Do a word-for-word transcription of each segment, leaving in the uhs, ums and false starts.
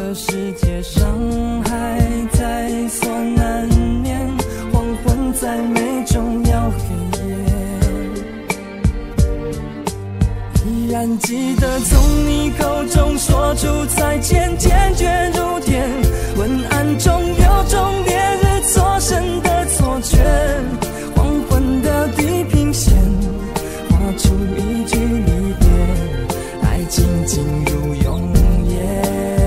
的世界，伤害在所难免，黄昏再美终要黑夜。依然记得从你口中说出再见，坚决如铁，昏暗中有种烈日灼身的错觉，黄昏的地平线画出一句离别，爱情进入永夜。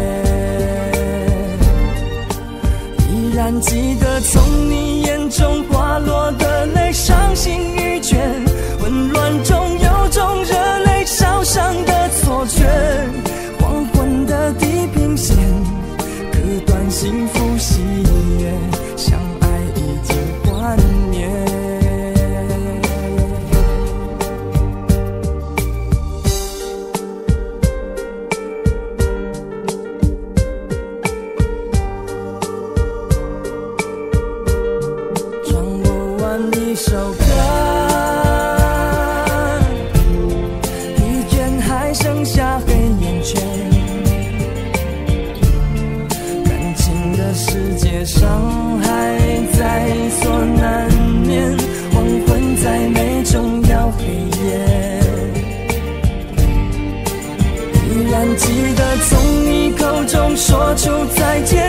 依然记得从你眼中滑落的泪，伤心欲绝，混乱中有种热泪烧伤的错觉，黄昏的地平线割断幸福喜悦，相爱已经幻灭。唱不完一首歌，剩下黑眼圈，感情的世界，伤害在所难免，黄昏再美终要黑夜。依然记得从你口中说出再见，